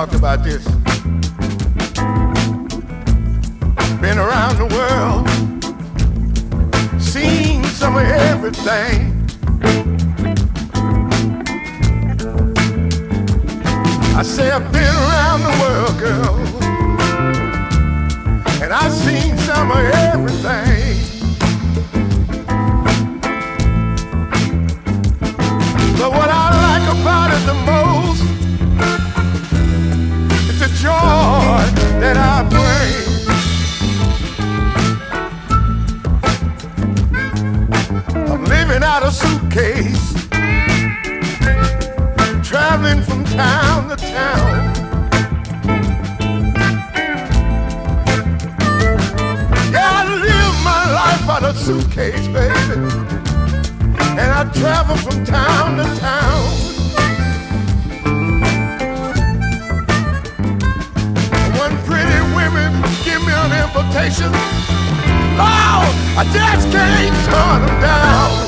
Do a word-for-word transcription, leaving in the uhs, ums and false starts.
talked about this. Been around the world, seen some of everything. I say I've been around the world, girl, and I've seen some of everything. But what I like about it the most is the joy that I bring. I'm living out a suitcase, traveling from town to town. Yeah, I live my life out of suitcase, baby, and I travel from town to town. When pretty women give me an invitation, oh, I just can't turn them down.